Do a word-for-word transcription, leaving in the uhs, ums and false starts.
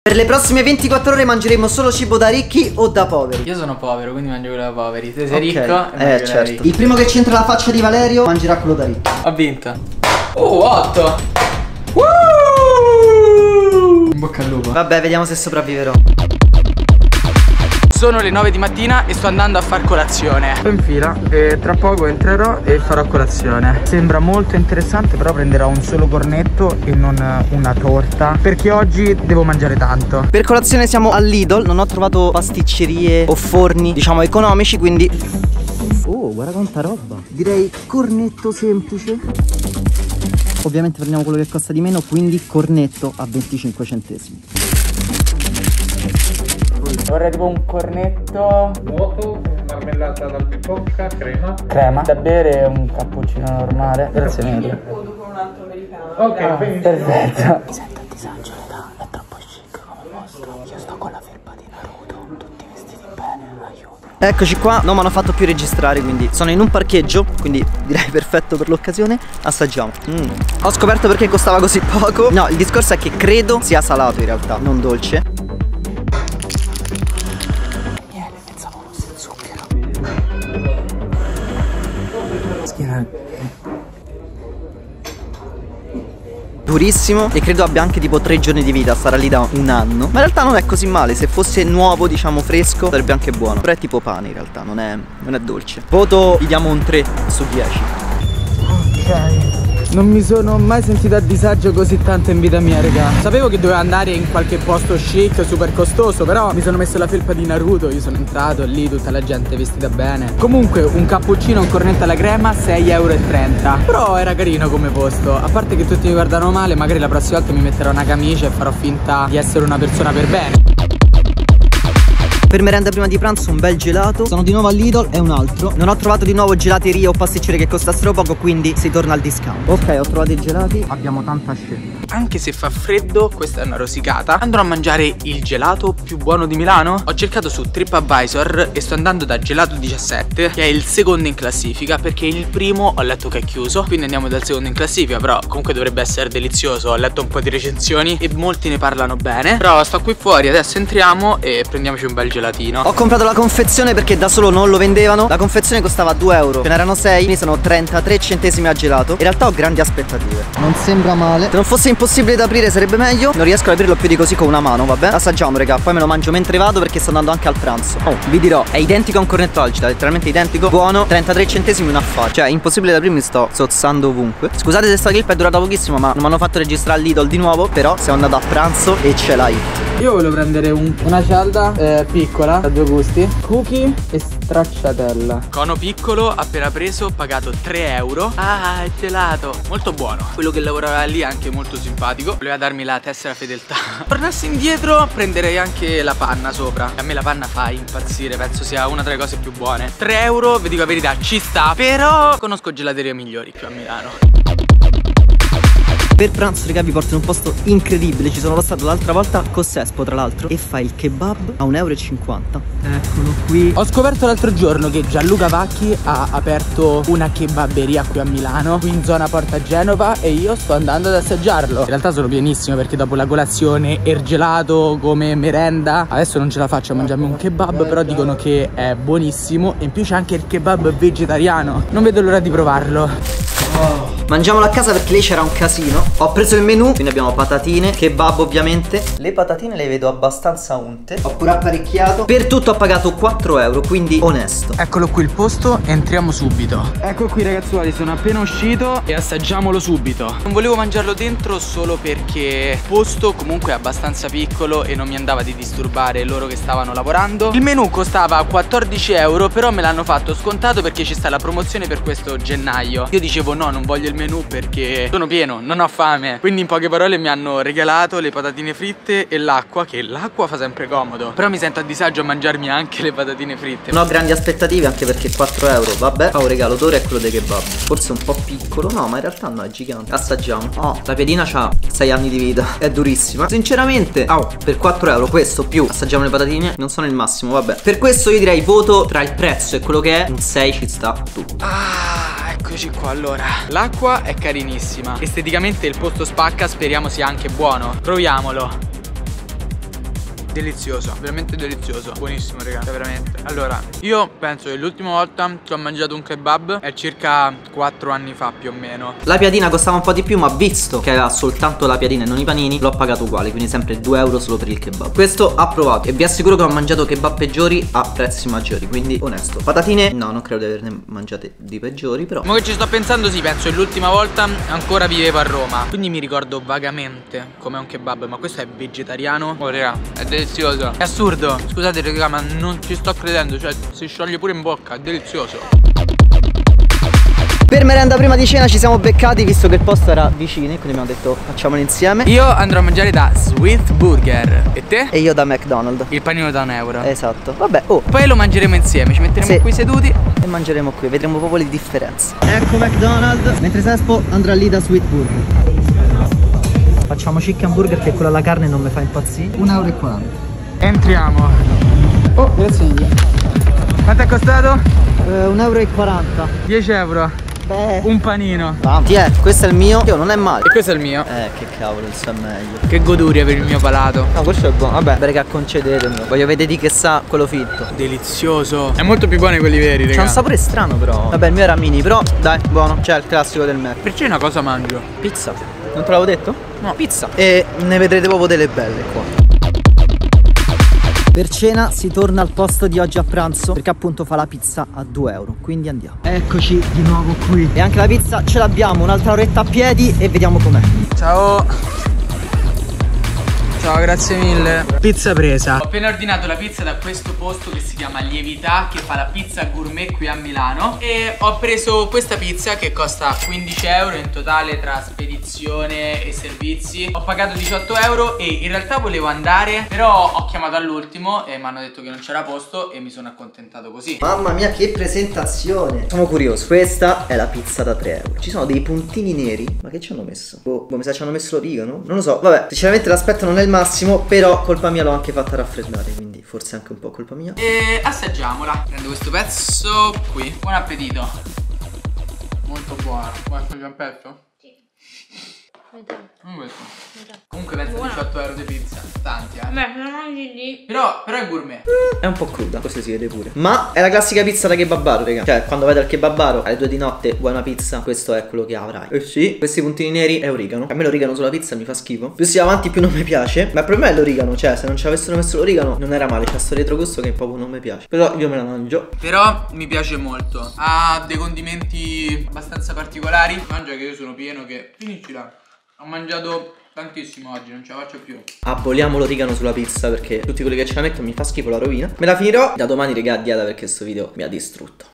Per le prossime ventiquattro ore mangeremo solo cibo da ricchi o da poveri? Io sono povero, quindi mangio quello da poveri. Te sei Okay. ricco? Eh certo. Il primo che c'entra la faccia di Valerio mangerà quello da ricco. Ho vinto. Oh, otto. Woo! In bocca al lupo. Vabbè, vediamo se sopravviverò. Sono le nove di mattina e sto andando a far colazione. Sto in fila e tra poco entrerò e farò colazione. Sembra molto interessante, però prenderò un solo cornetto e non una torta, perché oggi devo mangiare tanto. Per colazione siamo al Lidl. Non ho trovato pasticcerie o forni, diciamo, economici, quindi... Oh, guarda quanta roba. Direi cornetto semplice. Ovviamente prendiamo quello che costa di meno, quindi cornetto a venticinque centesimi. Vorrei tipo un cornetto vuoto, marmellata d'albicocca, crema. crema da bere, un cappuccino normale. Grazie mille. Ok, benissimo. Perfetto. Mi sento a disagio, raga, è troppo chic come posto. Io sto con la felpa di Naruto, tutti vestiti bene, aiuto. Eccoci qua, non mi hanno fatto più registrare, quindi sono in un parcheggio, quindi direi perfetto per l'occasione. Assaggiamo. mm. Ho scoperto perché costava così poco. No, il discorso è che credo sia salato in realtà, non dolce. Miele, pensavo fosse zucchero. Schiena. Durissimo e credo abbia anche tipo tre giorni di vita, sarà lì da un anno. Ma in realtà non è così male, se fosse nuovo, diciamo fresco, sarebbe anche buono. Però è tipo pane in realtà, non è, non è dolce. Voto, gli diamo un tre su dieci. Ok. Non mi sono mai sentito a disagio così tanto in vita mia, raga. Sapevo che dovevo andare in qualche posto chic, super costoso, però mi sono messo la felpa di Naruto. Io sono entrato lì, tutta la gente vestita bene. Comunque un cappuccino, un cornetto alla crema, sei e trenta euro. Però era carino come posto. A parte che tutti mi guardano male, magari la prossima volta mi metterò una camicia e farò finta di essere una persona per bene. Per merenda prima di pranzo un bel gelato. Sono di nuovo al Lidl e un altro. Non ho trovato di nuovo gelateria o pasticcere che costassero poco, quindi si torna al discount. Ok, ho trovato i gelati. Abbiamo tanta scelta. Anche se fa freddo, questa è una rosicata, andrò a mangiare il gelato più buono di Milano. Ho cercato su TripAdvisor e sto andando da Gelato diciassette, che è il secondo in classifica, perché il primo ho letto che è chiuso. Quindi andiamo dal secondo in classifica, però comunque dovrebbe essere delizioso. Ho letto un po' di recensioni e molti ne parlano bene. Però sto qui fuori, adesso entriamo e prendiamoci un bel gelatino. Ho comprato la confezione perché da solo non lo vendevano. La confezione costava due euro, ce n'erano sei, quindi sono trentatré centesimi a gelato. In realtà ho grandi aspettative. Non sembra male. Se non fosse impossibile da aprire sarebbe meglio. Non riesco ad aprirlo più di così con una mano, vabbè. Assaggiamo, raga, poi me lo mangio mentre vado perché sto andando anche al pranzo. Oh, vi dirò, è identico a un cornetto al gelato, letteralmente identico. Buono, trentatré centesimi un affare. Cioè, impossibile da aprirmi, sto zozzando ovunque. Scusate se sta clip è durata pochissimo, ma non mi hanno fatto registrare Lidl di nuovo. Però siamo andati a pranzo e ce l'hai. Io volevo prendere un, una cialda eh, piccola, a due gusti, cookie e stracciatella. Cono piccolo, appena preso, ho pagato tre euro. Ah, è gelato, molto buono. Quello che lavorava lì è anche molto simpatico. Voleva darmi la tessera fedeltà. Tornassi indietro prenderei anche la panna sopra. A me la panna fa impazzire, penso sia una delle cose più buone. tre euro, vi dico la verità, ci sta. Però conosco gelaterie migliori qui a Milano. Per pranzo, raga, vi porto in un posto incredibile. Ci sono stato l'altra volta con Sespo, tra l'altro. E fa il kebab a un euro e cinquanta. Eccolo qui. Ho scoperto l'altro giorno che Gianluca Vacchi ha aperto una kebaberia qui a Milano, qui in zona Porta Genova, e io sto andando ad assaggiarlo. In realtà sono pienissimo perché dopo la colazione e il gelato come merenda adesso non ce la faccio a mangiarmi un kebab, però dicono che è buonissimo. E in più c'è anche il kebab vegetariano. Non vedo l'ora di provarlo. Oh. Mangiamolo a casa perché lì c'era un casino. Ho preso il menù, quindi abbiamo patatine, kebab ovviamente. Le patatine le vedo abbastanza unte. Ho pure apparecchiato. Per tutto ho pagato quattro euro, quindi onesto. Eccolo qui il posto, entriamo subito. Ecco qui ragazzuoli, sono appena uscito e assaggiamolo subito. Non volevo mangiarlo dentro solo perché il posto comunque è abbastanza piccolo e non mi andava di disturbare loro che stavano lavorando. Il menù costava quattordici euro, però me l'hanno fatto scontato perché ci sta la promozione per questo gennaio. Io dicevo no, non voglio il menù perché sono pieno, non ho fame. Quindi in poche parole mi hanno regalato le patatine fritte e l'acqua, che l'acqua fa sempre comodo. Però mi sento a disagio a mangiarmi anche le patatine fritte. Non ho grandi aspettative anche perché quattro euro, vabbè. Fa un regalo d'oro è quello dei kebab. Forse un po' piccolo, no, ma in realtà no, è gigante. Assaggiamo. Oh, la piadina c'ha sei anni di vita. È durissima. Sinceramente, oh, per quattro euro questo più assaggiamo le patatine non sono il massimo, vabbè. Per questo io direi voto tra il prezzo e quello che è un sei ci sta tutto. Ah, eccoci qua allora. L'acqua è carinissima. Esteticamente il posto spacca, speriamo sia anche buono. Proviamolo. delizioso, veramente delizioso. Buonissimo, raga, veramente. Allora, io penso che l'ultima volta che ho mangiato un kebab è circa quattro anni fa più o meno. La piadina costava un po' di più, ma visto che aveva soltanto la piadina e non i panini, l'ho pagato uguale, quindi sempre due euro solo per il kebab. Questo approvato. E vi assicuro che ho mangiato kebab peggiori a prezzi maggiori, quindi onesto. Patatine, no, non credo di averne mangiate di peggiori, però. Ma che ci sto pensando, sì, penso che l'ultima volta ancora vivevo a Roma, quindi mi ricordo vagamente com'è un kebab, ma questo è vegetariano. Oh raga, è delizioso. È assurdo. Scusate raga, ma non ci sto credendo, cioè si scioglie pure in bocca, è delizioso. Per merenda prima di cena ci siamo beccati, visto che il posto era vicino, quindi abbiamo detto facciamolo insieme. Io andrò a mangiare da Sweet Burger. E te? E io da McDonald's. Il panino da un euro. Esatto. Vabbè, oh. Poi lo mangeremo insieme, ci metteremo Sì. qui seduti E mangeremo qui, vedremo proprio le differenze. Ecco McDonald's. Mentre Sespo andrà lì da Sweet Burger. Facciamo chicken burger, che quella alla carne non mi fa impazzire. un euro e quaranta. Entriamo. Oh, grazie mille. Quanto è costato? Eh, un euro e quaranta. dieci euro. Beh. Un panino. Ah, ti è, questo è il mio. Io non è male. E questo è il mio. Eh, che cavolo, il sa meglio. Che goduria per il mio palato. No, questo è buono. Vabbè, raga, concedetemelo. Voglio vedere di che sa quello finto. Delizioso. È molto più buono di quelli veri, raga. C'ha un sapore strano però. Vabbè, il mio era mini, però dai, buono. C'è il classico del Mac. Per cena cosa mangio? Pizza. Non te l'avevo detto? No. Pizza. E ne vedrete proprio delle belle qua. Per cena si torna al posto di oggi a pranzo, perché appunto fa la pizza a due euro. Quindi andiamo. Eccoci di nuovo qui. E anche la pizza ce l'abbiamo. Un'altra oretta a piedi e vediamo com'è. Ciao. Ciao, grazie mille. Pizza presa. Ho appena ordinato la pizza da questo posto che si chiama Lievità, che fa la pizza gourmet qui a Milano. E ho preso questa pizza che costa quindici euro in totale tra spedizione e servizi. Ho pagato diciotto euro e in realtà volevo andare, però ho chiamato all'ultimo e mi hanno detto che non c'era posto e mi sono accontentato così. Mamma mia, che presentazione. Sono curioso. Questa è la pizza da tre euro. Ci sono dei puntini neri. Ma che ci hanno messo? Oh, mi sa ci hanno messo l'origano? Non lo so. Vabbè, sinceramente l'aspetto non è il massimo, però colpa mia l'ho anche fatta raffreddare, quindi forse anche un po' colpa mia. E assaggiamola. Prendo questo pezzo qui. Buon appetito. Molto buono. Vuoi assaggiare un pezzo? Sì. Metà. Non questo. Metà. Comunque penso Buona. diciotto euro di pizza. Tanti, eh. Beh, se lo mangi lì. Però, però è gourmet. È un po' cruda, questo si vede pure. Ma è la classica pizza da kebabaro, raga. Cioè, quando vai dal kebabaro alle due di notte vuoi una pizza, questo è quello che avrai. Eh sì, questi puntini neri è origano. A me l'origano sulla pizza mi fa schifo. Più si va avanti più non mi piace. Ma il problema è l'origano. Cioè, se non ci avessero messo l'origano non era male. C'ha sto retrogusto che proprio non mi piace. Però io me la mangio. Però mi piace molto. Ha dei condimenti abbastanza particolari. Mangia che io sono pieno che... Finiscila. Ho mangiato tantissimo oggi, non ce la faccio più. Aboliamo l'origano sulla pizza, perché tutti quelli che ce la mettono mi fa schifo, la rovina. Me la finirò da domani, raga, a dieta, perché questo video mi ha distrutto.